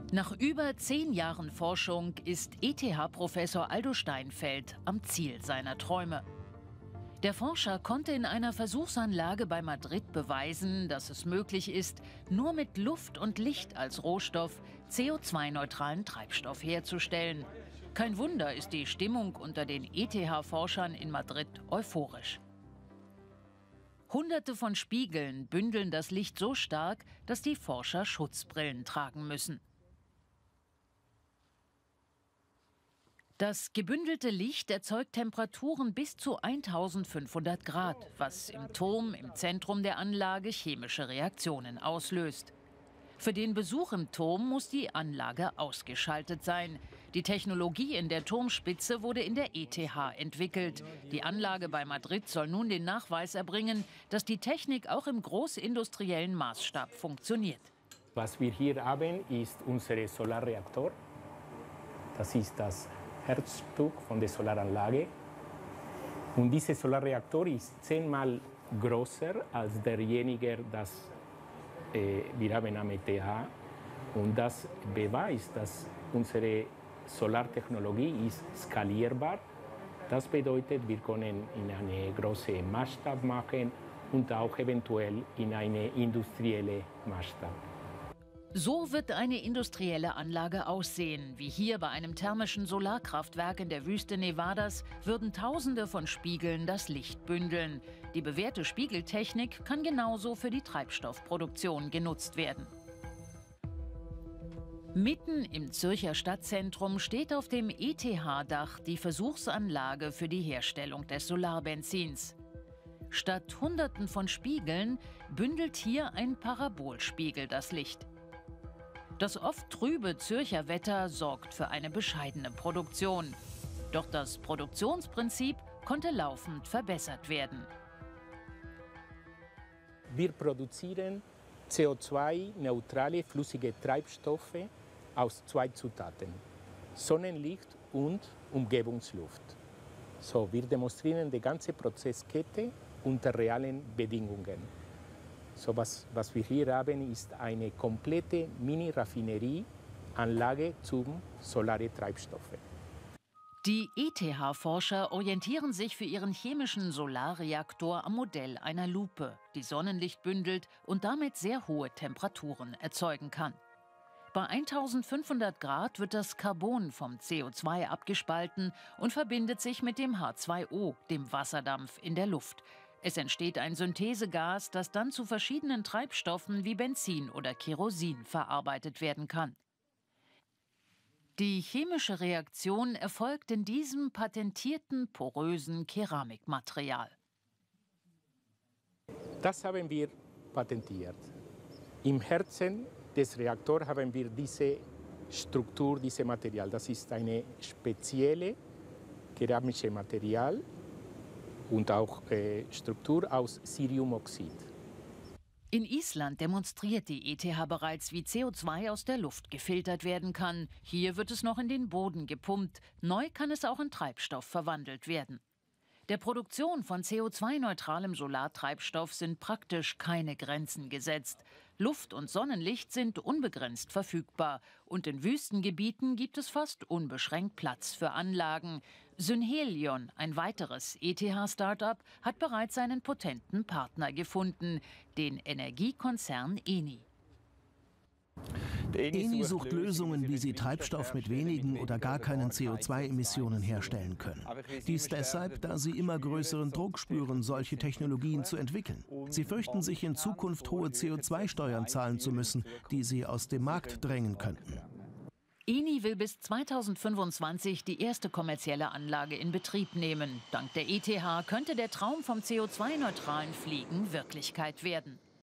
Nach über 10 Jahren Forschung ist ETH-Professor Aldo Steinfeld am Ziel seiner Träume. Der Forscher konnte in einer Versuchsanlage bei Madrid beweisen, dass es möglich ist, nur mit Luft und Licht als Rohstoff CO2-neutralen Treibstoff herzustellen. Kein Wunder, ist die Stimmung unter den ETH-Forschern in Madrid euphorisch. Hunderte von Spiegeln bündeln das Licht so stark, dass die Forscher Schutzbrillen tragen müssen. Das gebündelte Licht erzeugt Temperaturen bis zu 1500 Grad, was im Turm im Zentrum der Anlage chemische Reaktionen auslöst. Für den Besuch im Turm muss die Anlage ausgeschaltet sein. Die Technologie in der Turmspitze wurde in der ETH entwickelt. Die Anlage bei Madrid soll nun den Nachweis erbringen, dass die Technik auch im großindustriellen Maßstab funktioniert. Was wir hier haben, ist unser Solarreaktor. Das ist das Herzstück von der Solaranlage. Und dieser Solarreaktor ist 10-mal größer als derjenige, das wir haben am ETH. Und das beweist, dass unsere Solartechnologie ist skalierbar. Das bedeutet, wir können in einen großen Maßstab machen und auch eventuell in einen industriellen Maßstab. So wird eine industrielle Anlage aussehen. Wie hier bei einem thermischen Solarkraftwerk in der Wüste Nevadas würden Tausende von Spiegeln das Licht bündeln. Die bewährte Spiegeltechnik kann genauso für die Treibstoffproduktion genutzt werden. Mitten im Zürcher Stadtzentrum steht auf dem ETH-Dach die Versuchsanlage für die Herstellung des Solarbenzins. Statt Hunderten von Spiegeln bündelt hier ein Parabolspiegel das Licht. Das oft trübe Zürcher Wetter sorgt für eine bescheidene Produktion. Doch das Produktionsprinzip konnte laufend verbessert werden. Wir produzieren CO2-neutrale flüssige Treibstoffe aus 2 Zutaten: Sonnenlicht und Umgebungsluft. So, wir demonstrieren die ganze Prozesskette unter realen Bedingungen. So, was wir hier haben, ist eine komplette Mini-Raffinerieanlage zum solare Treibstoffe. Die ETH-Forscher orientieren sich für ihren chemischen Solarreaktor am Modell einer Lupe, die Sonnenlicht bündelt und damit sehr hohe Temperaturen erzeugen kann. Bei 1500 Grad wird das Carbon vom CO2 abgespalten und verbindet sich mit dem H2O, dem Wasserdampf in der Luft. Es entsteht ein Synthesegas, das dann zu verschiedenen Treibstoffen wie Benzin oder Kerosin verarbeitet werden kann. Die chemische Reaktion erfolgt in diesem patentierten, porösen Keramikmaterial. Das haben wir patentiert. Im Herzen des Reaktors haben wir diese Struktur, dieses Material. Das ist eine spezielle keramische Material und auch Struktur aus Ceriumoxid. In Island demonstriert die ETH bereits, wie CO2 aus der Luft gefiltert werden kann. Hier wird es noch in den Boden gepumpt. Neu kann es auch in Treibstoff verwandelt werden. Der Produktion von CO2-neutralem Solartreibstoff sind praktisch keine Grenzen gesetzt. Luft und Sonnenlicht sind unbegrenzt verfügbar. Und in Wüstengebieten gibt es fast unbeschränkt Platz für Anlagen. Synhelion, ein weiteres ETH-Startup, hat bereits einen potenten Partner gefunden, den Energiekonzern Eni. Eni sucht Lösungen, wie sie Treibstoff mit wenigen oder gar keinen CO2-Emissionen herstellen können. Dies deshalb, da sie immer größeren Druck spüren, solche Technologien zu entwickeln. Sie fürchten sich in Zukunft hohe CO2-Steuern zahlen zu müssen, die sie aus dem Markt drängen könnten. Eni will bis 2025 die erste kommerzielle Anlage in Betrieb nehmen. Dank der ETH könnte der Traum vom CO2-neutralen Fliegen Wirklichkeit werden.